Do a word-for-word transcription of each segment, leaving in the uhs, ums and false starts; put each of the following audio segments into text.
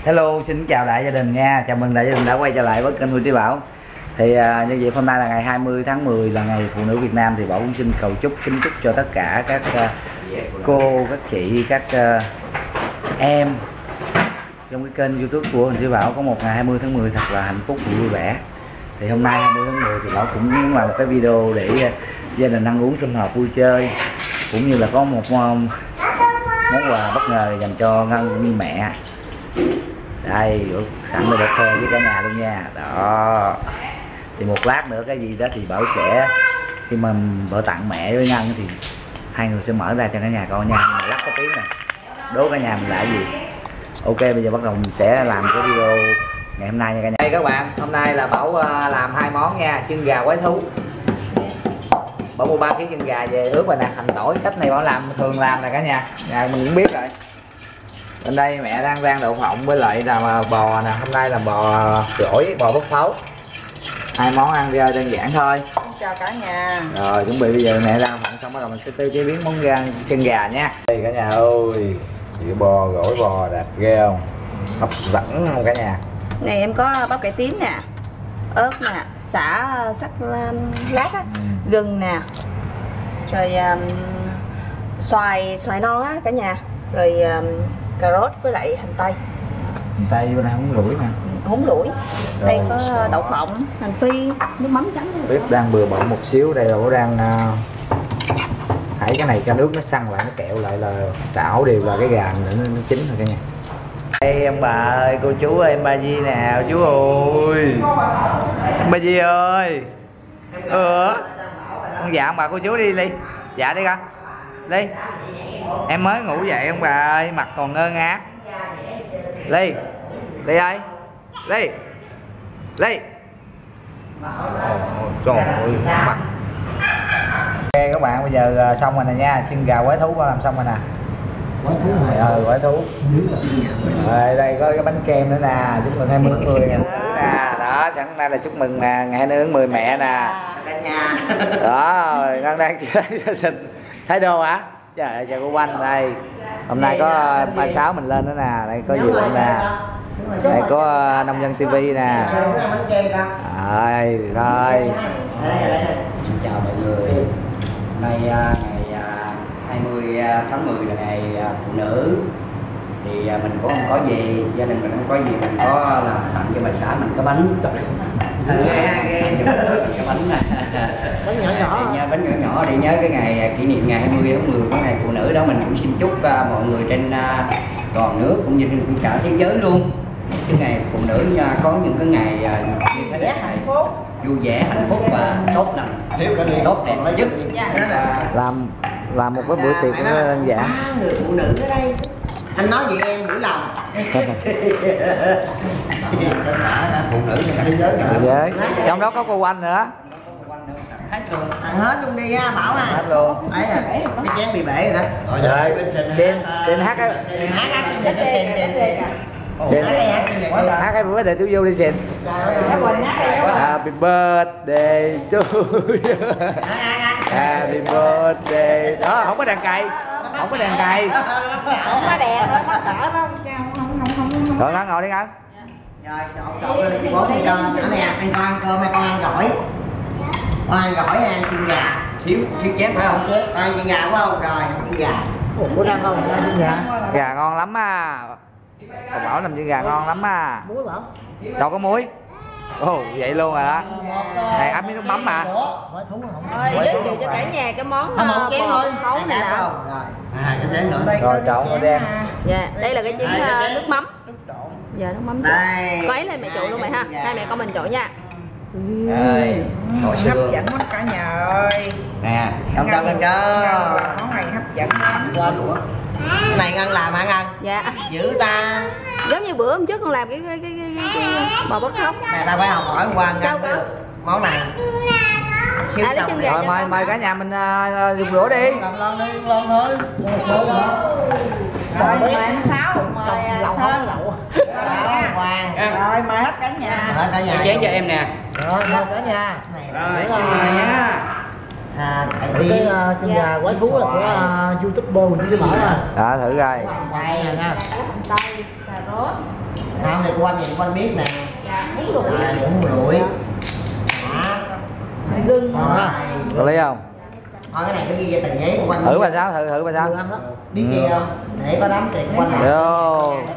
Hello, xin chào đại gia đình nha. Chào mừng đại gia đình đã quay trở lại với kênh Huy Trí Bảo. Thì uh, như vậy hôm nay là ngày hai mươi tháng mười là ngày phụ nữ Việt Nam, thì Bảo cũng xin cầu chúc kính chúc cho tất cả các uh, cô, các chị, các uh, em trong cái kênh YouTube của Huy Trí Bảo có một ngày hai mươi tháng mười thật là hạnh phúc và vui vẻ. Thì hôm nay hai mươi tháng mười thì Bảo cũng muốn làm một cái video để uh, gia đình ăn uống sum họp vui chơi, cũng như là có một um, món quà bất ngờ dành cho Ngân cũng như mẹ. Đây, sẵn đây để khoe với cả nhà luôn nha. Đó. Thì một lát nữa cái gì đó thì Bảo sẽ, khi mà Bảo tặng mẹ với Ngân thì hai người sẽ mở ra cho cả nhà coi nha. Nhưng mà lắc cái tiếng này, đố cả nhà mình là cái gì. Ok, bây giờ bắt đầu mình sẽ làm cái video ngày hôm nay nha cả nhà. Đây các bạn, hôm nay là Bảo làm hai món nha. Chân gà quái thú. Bảo mua ba ký chân gà về ướp rồi nè, hành tỏi. Cách này Bảo làm thường làm nè cả nhà. Nhà mình cũng biết rồi. Bên đây mẹ đang rang đậu phộng với lại là bò nè. Hôm nay là bò gỏi, bò bốc pháo. Hai món ăn ra đơn giản thôi. Chào cả nhà. Rồi chuẩn bị bây giờ mẹ rang phộng xong bắt đầu mình sẽ tiêu chế biến món rang chân gà nha. Đây cả nhà ơi, cái bò gỏi bò đẹp ghê không? Hấp dẫn không cả nhà? Này em có bắp cải tím nè, ớt nè, xả sắc lát á, ừ. gừng nè, rồi um, xoài xoài non á cả nhà, rồi um, cà rốt với lại hành tây. Hành tây bên này không lủi nè. Không lủi. Đây có đậu phộng, hành phi, nước mắm chấm. Bếp đang bừa bộn một xíu, đây là có đang uh, hãy cái này cho nước nó săn lại, nó kẹo lại là trảo đều là cái gà nữa nó chín rồi cả nhà. Đây em bà ơi, cô chú ơi, em ba Di nào chú ơi. Em ba Di ơi. Ừ. Con dạ ông bà cô chú đi đi. Dạ đi con. Đi. Em mới ngủ dậy ông bà ơi, mặt còn ngơ ngác. Ly. Ly ơi. Ly. Ly. Trời ơi, mặt. Ok các bạn, bây giờ xong rồi nè nha, chân gà quái thú con làm xong rồi nè. Quái thú rồi, quái thú. Rồi đây có cái bánh kem nữa nè, chúc mừng hai mươi tháng mười nè. Đó, sẵn đây là chúc mừng nè, ngày hai mươi tháng mười mẹ nè. Đó, rồi Ngân đang xin thái đô hả? Trời ơi, chào cô Anh đây. Hôm nay có ba sáu mình lên nữa nè, đây có gì lên nè. Đây có Nông Dân ti vi nè. Rồi, rồi. Xin chào mọi người. Hôm nay ngày hai mươi tháng mười là ngày phụ nữ. Thì mình cũng không có gì, gia đình mình không có gì, mình có làm tặng cho bà xã mình cái bánh. Cái bánh bánh nhỏ nhỏ, bánh nhỏ nhỏ để nhớ cái ngày kỷ niệm ngày hai mươi tháng mười của ngày phụ nữ đó. Mình cũng xin chúc mọi người trên toàn nước cũng như trên cả thế giới luôn, cái ngày phụ nữ có những cái ngày như thế này vui vẻ, hạnh phúc và tốt lành, tốt đẹp nhất. Làm làm một cái bữa tiệc nó đơn giản. Người phụ nữ ở đây anh nói vậy em hiểu lòng. Phụ nữ trên thế giới thế giới trong đó có cô Anh nữa. Hết luôn, ăn hết luôn đi ha Bảo à. Hết luôn. Đấy là cái chén bị bể rồi đó. Rồi xin xin hát á. Hát hát xin xin xin xin hát cái bữa để Tiểu Du đi xin. Happy birthday to you. Happy birthday. Đó không có đàn cày, không có đàn cày, Không có đèn thôi, có cỡ đâu. Rồi Ngân ngồi đi Ngân. Rồi cậu cậu chị bố con cho nè, ăn con ăn cơm hay con ăn gỏi? Con ăn gỏi hay ăn chân gà? Thiếu thiếu chén phải không? Con ăn chân gà phải không? Rồi chân gà. Bữa ăn không? Chân gà. Gà ngon lắm à. Còn Bảo làm chân gà ngon lắm à. Muối Bảo. Đâu có muối. Ồ oh, vậy luôn rồi đó. Này ấm với nước mắm mà. Rồi giới thiệu cho cả nhà cái món bò khấu này nè. Hai cái chén nữa. Rồi trộn rồi đem. Dạ, đây là cái chén nước mắm. Giờ nước mắm. Đây. Có ấy lên mẹ trộn luôn mày ha. Hai mẹ con mình trộn nha. Đây, hấp dẫn lắm cả nhà ơi. Nè, Cầm cầm lên cơ. Món này hấp dẫn lắm. Cái này Ngân làm hả Ngân? Dạ. Dữ ta. Giống như bữa hôm trước con làm cái cái cái, cái, cái, cái bò bốc khóc. Nè ta phải học hỏi hôm qua Ngân được món này. Xíu À, xong rồi mời mời cả nhà mình uh, dùng đũa đi. Làm lon đi, lon thôi. Rồi mời anh Sáu, mời lẩu không lẩu. Hoàng. Rồi mời hết cả nhà. Hết cả nhà. chén cho em nè. Rồi mời cả nhà. Rồi xin mời nha. à, cải cái tiến uh, chân gà quái thú là của uh, youtuber Quỳnh Sư Mở mà. Đó thử coi. đây Này nha. tây, cà rốt, không thì quanh nhìn quanh biết nè, dạ, húng lủi, à, cũng lủi gừng. đó. Có lý không? Thôi cái này phải ghi ra tờ giấy quanh Thử bà sao, thử thử bà sao. biết ghi không để có đám tiền quanh này. Vô.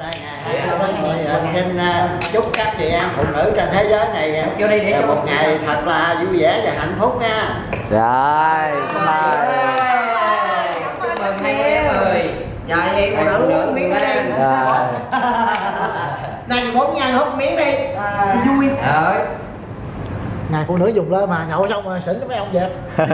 Xin chúc các chị em phụ nữ trên thế giới này Vô đi để cho một ngày thật là vui vẻ và hạnh phúc nha. Rồi, cảm ơn. Chúc mừng hai em ơi. Rồi vậy phụ nữ uống miếng đi. Rồi. Này bốn nha hút miếng đi. Vui. Rồi. Ngày phụ nữ dùng lên mà nhậu xong rồi xỉn cho mấy ông dẹp.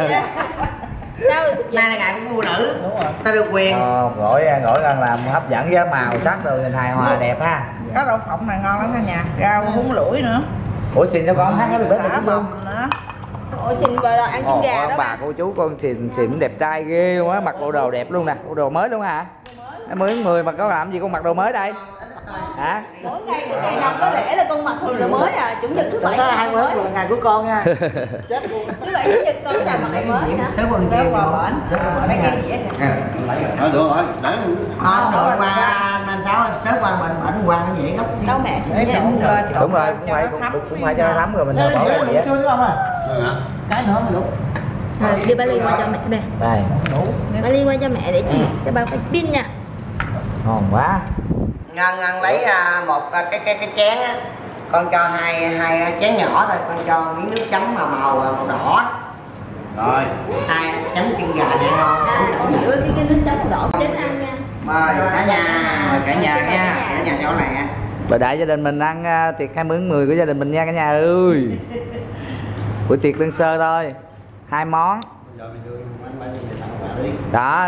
Sao rồi? Nay là ngày của phụ nữ. Đúng rồi. Ta được quyền. Ờ, gỏi gỏi đang làm hấp dẫn với màu sắc rồi nhìn hài hòa đẹp ha. Có đậu phộng này ngon lắm cả nhà. Rau húng lủi nữa. Ủa xin cho con hát cái bếp Xả này bồng nữa. Ủa xin gọi là ăn trứng gà đó bà bà. cô chú con xịn xịn đẹp trai ghê luôn á, mặc bộ đồ đẹp luôn nè, bộ đồ mới luôn hả? Mới mười mà có làm gì con mặc đồ mới đây? Hả? Mỗi ngày mỗi ngày năm có lẽ là con mặc đồ mới à, chủ nhật thứ bảy Có là hai mới. mươi là ngày của con nha. Chết luôn. Thứ bảy chủ nhật con là mặc đồ mới hả? Sớm còn kêu vào bển. Lấy cái gì á? Thôi được rồi, để Không được qua năm sáu sớm qua mình bển qua cái gì gốc. Đâu mẹ Để xin trộn nha. trộn Đúng rồi, vào cũng cho phải nó cũng, thấm. cũng, cũng phải cho nó thấm rồi mình Thế bỏ là cái đủ gì á. xương không à? Cái nữa mới đủ. Rồi, đi ba ly qua cho mẹ nè. Đây, Ba ly qua cho mẹ để cho ba phải pin nha. ngon quá. Ngân Ngân lấy à, một à, cái cái cái chén á, con cho hai hai chén nhỏ thôi, con cho miếng nước chấm màu màu màu đỏ. rồi. Hai chấm chân gà này ngon. Con hiểu cái cái nước chấm màu đỏ chén ăn nha. Mời cả nhà. Mời cả nhà nha. Cả nhà chỗ này á. Bà đại gia đình mình ăn uh, tiệc hai mươi tháng mười của gia đình mình nha cả nhà ơi. Buổi tiệc đơn sơ thôi, hai món. Giờ mình đưa bánh bánh đi tặng quà đi. Đó.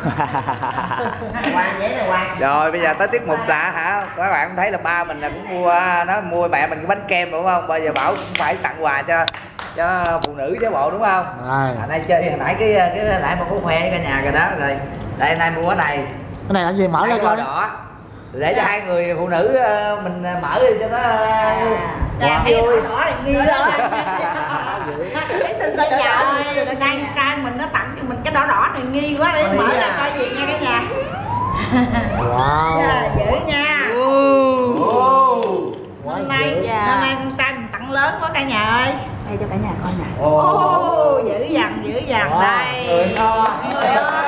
Quang giấy này Quang. Rồi bây giờ tới tiết mục là hả? Các bạn thấy là ba mình là cũng mua nó mua mẹ mình cái bánh kem đúng không? Bây giờ bảo cũng phải tặng quà cho cho phụ nữ chứ bộ đúng không? Rồi. À, đây chơi hồi nãy cái cái hồi nãy mà có khoe với cả nhà rồi đó rồi. Đây nay mua cái này. Cái này là gì mở ra Hai coi. quả đỏ. Để cho hai người phụ nữ ờ, mình mở đi cho nó Dạ, vui. vui. Đỏ này nghi đó. Cái xin xin chào ơi, đang trang mình nó tặng cho mình cái đỏ đỏ này nghi quá để mở ra coi gì nha cả nhà. Wow. Dạ, dữ nha. Quá Hôm nay dữ. Dạ. hôm nay con trai mình tặng lớn quá cả nhà ơi. Đây cho cả nhà coi nè. Ô, dữ dằn dữ dằn Wow. đây. Người no. Người ơi.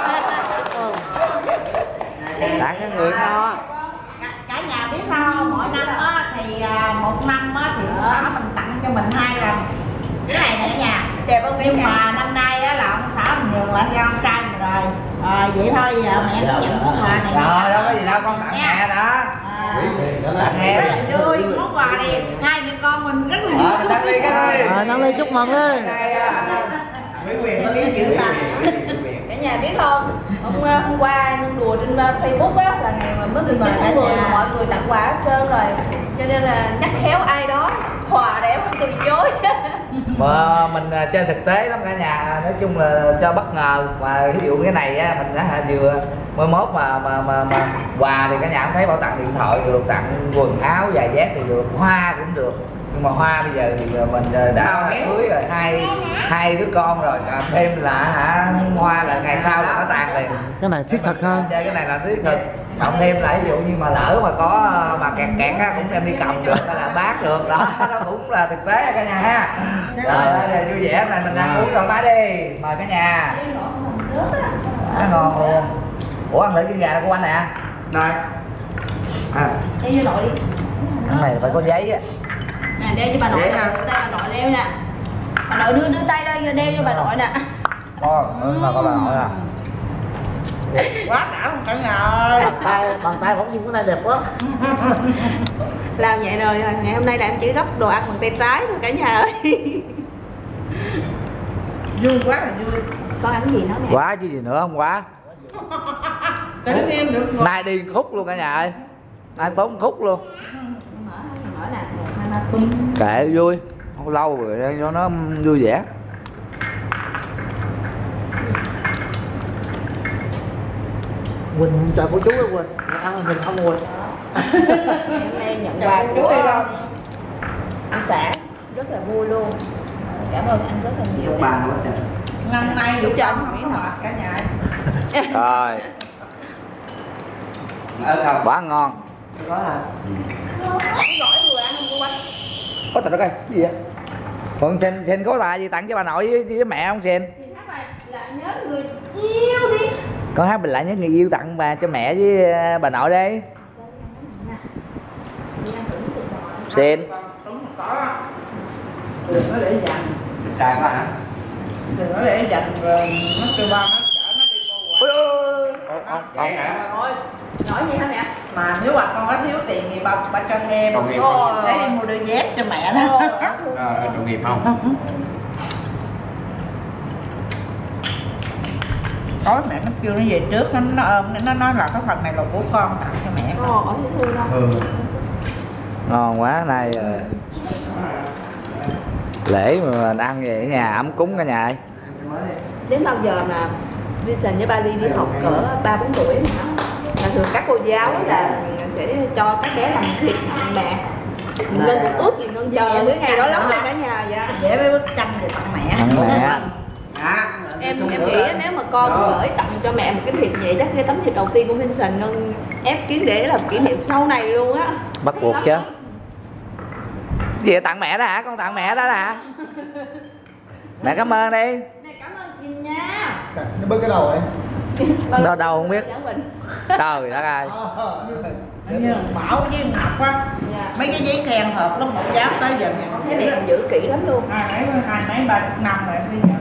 Tặng cái người no. Cả, cả nhà biết sao không? Mỗi năm á thì à, một năm á thì ông xã mình tặng cho mình hai lần cái này nè cả nhà. Đẹp không Nhưng em? mà năm nay á là ông xã mình nhường lại cho con trai mình rồi. À, vậy thôi giờ mẹ cũng nhận món quà này. Rồi đâu có gì đâu con tặng mẹ đó. À, Tặng em. rất là vui món quà này hai mẹ con mình rất là Ờ, mình tặng ly cái đi. Rồi nâng ly chúc mừng đi. Quý quyền có lý chữ ta. Cả nhà biết không? Hôm, hôm qua Nhung đùa trên Facebook á là ngày mà mới chín tháng mười mà mọi người tặng quà hết trơn rồi. Cho nên là nhắc khéo ai đó tặng quà để không từ chối. Mà mình à, chơi thực tế lắm cả nhà, nói chung là cho bất ngờ. Mà ví dụ cái này á mình đã hả vừa mới mốt mà mà mà, mà quà thì cả nhà cũng thấy bảo tặng điện thoại được, tặng quần áo giày dép thì được, hoa cũng được. Nhưng mà hoa bây giờ thì mình đã cưới rồi, hai hai đứa con rồi, còn thêm là hả hoa là ngày sau là nó tàn liền. Cái này thiết thực hơn. Chơi cái này là thiết thực. Cộng thêm là ví dụ như mà lỡ mà có mà kẹt kẹt á cũng đem đi cầm được hay là bát được đó, nó cũng là thực tế cả nhà ha. Rồi đây vui vẻ này mình ăn uống thoải mái đi, mời cả nhà. Đó, ngon luôn. Ủa ăn thử chân gà của anh nè. Rồi. À. Đeo vô nội đi. Cái này phải có giấy á. Nè đeo cho bà nội. Vậy hả? Đây bà nội đeo nè. Bà nội đưa đưa tay ra đeo cho bà nội nè. Con, ừ, mà có bà nội à. Quá đã không cả nhà ơi. Bàn tay, bàn tay bỗng nhiên cái này đẹp quá. Làm vậy rồi ngày hôm nay là em chỉ gấp đồ ăn bằng tay trái thôi cả nhà ơi. Vui quá là vui. Con ăn gì nó nè. Quá chứ gì nữa không quá. Đứng im được rồi. Nay đi khúc luôn cả nhà ơi. Nay tốn khúc luôn. Mở mở nè, một hai ba tung. Kệ vui. Không lâu rồi cho nó vui vẻ. Quỳnh chào cô chú đó Quỳnh. Ăn mình không Quỳnh. Hôm nay em nhận quà của ông xã rất là vui luôn. Cảm ơn anh rất là nhiều. Chúc ba quá trời. Ngân nay Chúc đủ cho chồng anh không nghĩ có nào. mệt cả nhà. Rồi, Ớt không? quá ngon. Có là Gỏi vừa ăn không cô Quanh? Có trời đất ơi, cái gì vậy? Còn xin xin có quà gì tặng cho bà nội với, với mẹ không xin? Thì hát bài là nhớ người yêu đi. Con hát mình lại nhớ người yêu tặng bà cho mẹ với ờ, bà nội đi. Xin. Đúng có. Đừng có để dành. Xài quá hả? Đừng có để dành rồi nó kêu ba nó chở nó đi mua quà. Ôi ôi. Ông, ông, Vậy hả? Thôi, nói gì hả mẹ? Mà nếu mà con có thiếu tiền thì ba ba cho thêm. Còn nghiệp không? Để đi mua đôi dép cho mẹ đó. Rồi, tội nghiệp không? Tối mẹ nó kêu nó về trước, nó nó ôm nó nói là cái phần này là của con tặng cho mẹ. Ồ, ở thấy thương không? Ừ. ngon quá nay ờ, lễ mà mình ăn về ở nhà ấm cúng cả nhà ơi. Đến bao giờ mà Vincent với Bali đi học cỡ ba bốn tuổi hả? Là thường các cô giáo là sẽ cho các bé làm thịt mẹ. Ngân cũng ước gì Ngân chờ cái ngày đó lắm rồi cả nhà vậy. Dễ với bức tranh về tặng mẹ. Tặng mẹ. Dạ. Em em nghĩ á, nếu mà con gửi tặng cho mẹ một cái thịt vậy chắc cái tấm thịt đầu tiên của Vincent Ngân ép kiến để làm kỷ niệm sau này luôn á. Bắt buộc chứ. Gì vậy, tặng mẹ đó hả? Con tặng mẹ đó hả? Mẹ cảm ơn đi. Mẹ cảm ơn chị nha. nó bớt cái đầu ấy. Đâu đâu không biết. Giảng Bình. Trời đất ơi. Như Bảo với Ngọc á, Dạ. mấy cái giấy khen hợp lớp một giáo tới giờ mẹ không Thấy thấy mẹ còn giữ kỹ lắm luôn. hai mấy hai mấy ba năm rồi bây giờ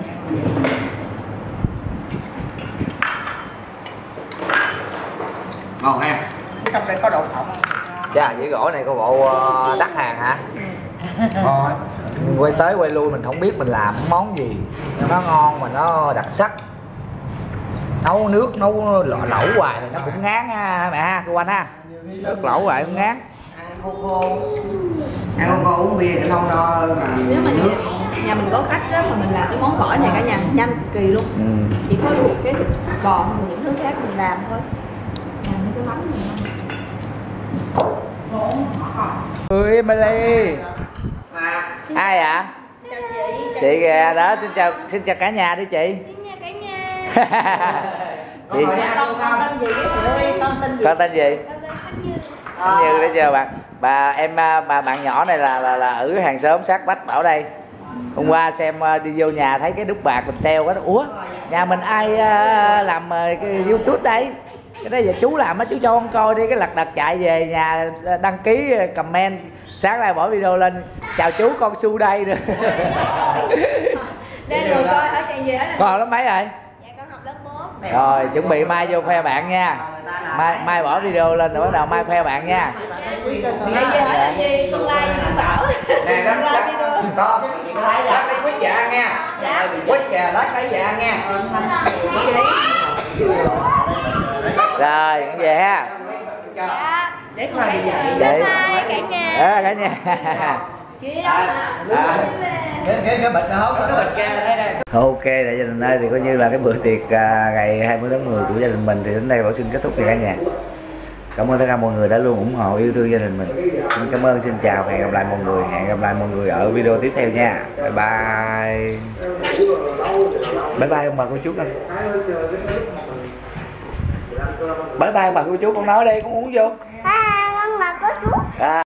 Ngon ha. trong đây có đậu phộng. Dạ, dĩa gỏi này có bộ ờ, đắt hàng hả? Ngon. Quay tới quay lui mình không biết mình làm món gì nó ngon mà nó đặc sắc. Nấu nước nấu lẩu, lẩu hoài thì nó cũng ngán ha mẹ ha, cô anh ha. Nước lẩu hoài cũng ngán. Ăn khô khô. Ăn khô khô uống bia lâu đo hơn là Nếu mà nước. nhà, nhà mình có khách đó mà mình làm cái món gỏi này cả nhà nhanh cực kỳ luôn. Ừ. Chỉ có luộc cái thịt bò hoặc là những thứ khác mình làm thôi. Làm mấy cái mắm này. Ui Emily. Mà Ai ạ? Chào chị. Chị kìa đó, xin chào xin chào cả nhà đi chị. Xin chào cả nhà. Chị Con con tên gì cái chị ơi? Con tên gì? con tên gì? Khánh Như để chờ bạn. Bà em bà bạn nhỏ này là là, là ở hàng xóm sát vách Bảo đây. Hôm qua xem đi vô nhà thấy cái đúc bạc mình treo quá, ủa nhà mình ai làm cái YouTube đây? Cái đó giờ chú làm á, chú cho con coi đi. Cái lật đật chạy về nhà đăng ký comment, sáng nay bỏ video lên chào chú con Su đây rồi. Đang ngồi coi hả chị gì hết? Con lớp mấy rồi? Dạ con học lớp bốn. Rồi chuẩn bị mai vô khoe bạn nha. Mai mai bỏ video lên rồi bắt đầu mai khoe bạn nha. Bây giờ hỏi là gì? Tương lai như Bảo. nè đó đó con lát cái quýt dạ nha. Quýt dạ lát cái dạ nha. Rồi về ha. Để coi vậy. Để Cả nhà. à, cả nhà. Kia đó hả? Cái cái cái bịch hốt cái bịch kia đây đây. Ok đại gia đình ơi, thì coi như là cái bữa tiệc à, ngày hai mươi tháng mười của gia đình mình thì đến đây Bảo xin kết thúc rồi cả nhà. Cảm ơn tất cả mọi người đã luôn ủng hộ yêu thương gia đình mình. Xin cảm ơn, xin chào, hẹn gặp lại mọi người, hẹn gặp lại mọi người ở video tiếp theo nha. Bye bye. Bye bye ông bà cô chú anh. Bye bye ông bà cô chú, con nói đi, con uống vô. À, con bà có chú. À.